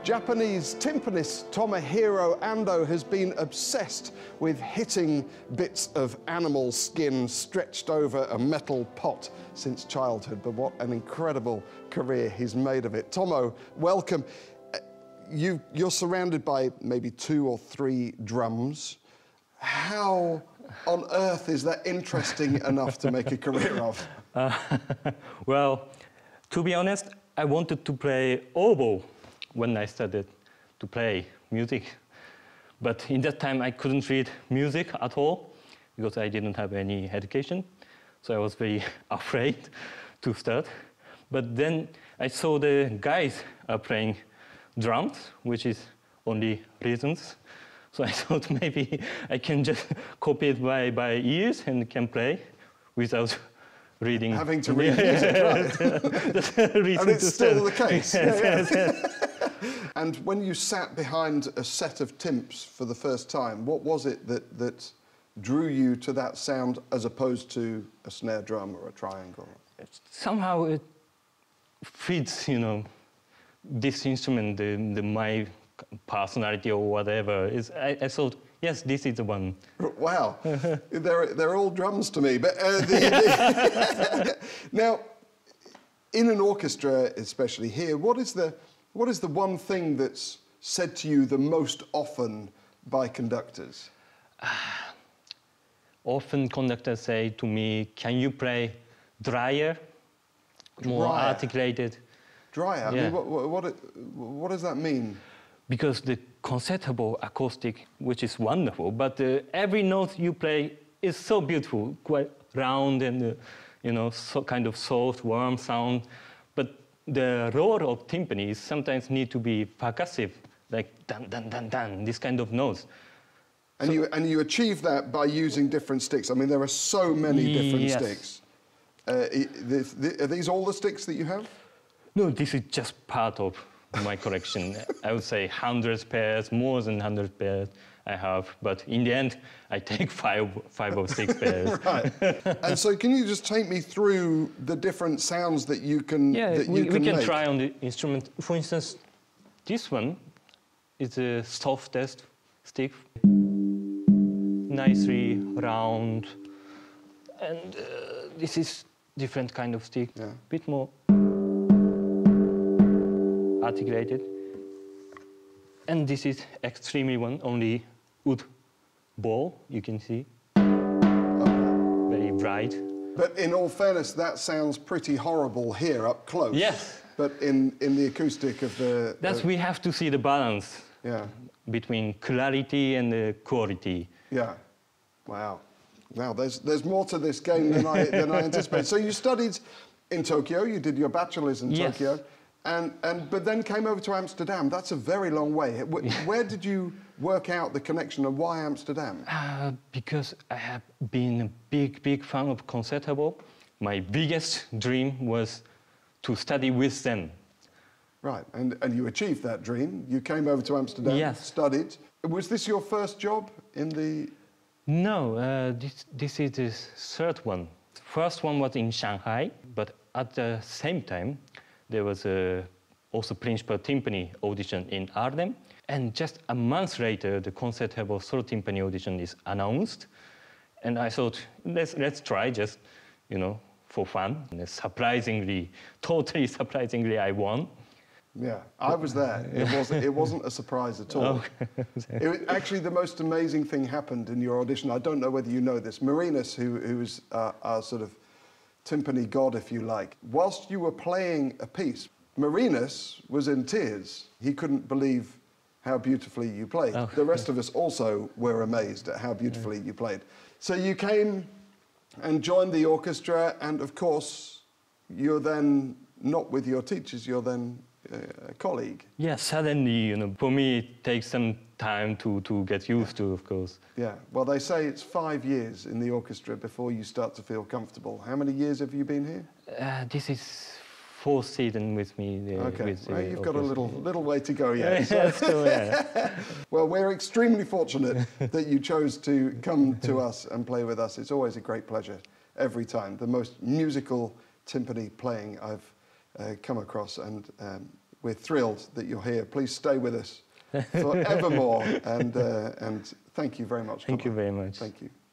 Japanese timpanist Tomohiro Ando has been obsessed with hitting bits of animal skin stretched over a metal pot since childhood. But what an incredible career he's made of it. Tomo, welcome. You're surrounded by maybe 2 or 3 drums. How on earth is that interesting enough to make a career of? Well, to be honest, I wanted to play oboe when I started to play music. But in that time, I couldn't read music at all because I didn't have any education. So I was very afraid to start. But then I saw the guys are playing drums, which is only rhythms. So I thought maybe I can just copy it by ears and can play without reading. Having to read music, right. And it's still the case. Yes. And when you sat behind a set of timps for the first time, what was it that drew you to that sound as opposed to a snare drum or a triangle? Somehow it fits, you know, this instrument, my personality or whatever. I thought, yes, this is the one. Wow, they're all drums to me. But now, in an orchestra, especially here, what is the one thing that's said to you the most often by conductors? Often conductors say to me, can you play drier, more articulated? Drier? Yeah. I mean, what does that mean? Because the concertgebouw acoustic, which is wonderful, but every note you play is so beautiful, quite round and, you know, so kind of soft, warm sound. But the roar of timpani sometimes need to be percussive, like dun, dun, dun, dun, this kind of notes. And you achieve that by using different sticks. I mean, there are so many different sticks. Are these all the sticks that you have? No, this is just part of my collection. I would say 100 pairs, more than 100 pairs I have. But in the end, I take five or 6 pairs. Right. And so can you just take me through the different sounds that you can make? We can try on the instrument. For instance, this one is the softest stick. Nicely round. And this is different kind of stick. Yeah. Bit more articulated. And this is extremely one, only wood ball, you can see. Very bright. But in all fairness, that sounds pretty horrible here up close. Yes. But in the acoustic of the... We have to see the balance between clarity and the quality. Yeah. Wow. Wow, there's more to this game than I anticipated. So you studied in Tokyo, you did your bachelor's in Tokyo. But then came over to Amsterdam. That's a very long way. Where did you work out the connection and why Amsterdam? Because I have been a big fan of Concertgebouw. My biggest dream was to study with them. Right, and you achieved that dream. You came over to Amsterdam, studied. Was this your first job in the... No, this is the third one. First one was in Shanghai, but at the same time, there was also Principal Timpani audition in Arnhem. And just a month later, the Concertgebouw solo timpani audition is announced. And I thought, let's try just, you know, for fun. And surprisingly, totally surprisingly, I won. Yeah, I was there. It wasn't a surprise at all. Actually, the most amazing thing happened in your audition. I don't know whether you know this. Marinus, who is our sort of timpani god, if you like, whilst you were playing a piece, Marinus was in tears. He couldn't believe how beautifully you played. Oh. The rest of us also were amazed at how beautifully you played. So you came and joined the orchestra, and of course, you're then not with your teachers, you're then a colleague. Yeah, suddenly, you know, for me, it takes some time to get used to, of course. Yeah, well, they say it's 5 years in the orchestra before you start to feel comfortable. How many years have you been here? This is 4th season with me. Okay, well, you've got a little way to go yet. So. Well, we're extremely fortunate that you chose to come to us and play with us. It's always a great pleasure every time. The most musical timpani playing I've come across, and we're thrilled that you're here. Please stay with us forevermore. And thank you very much. Thank you very much. Thank you.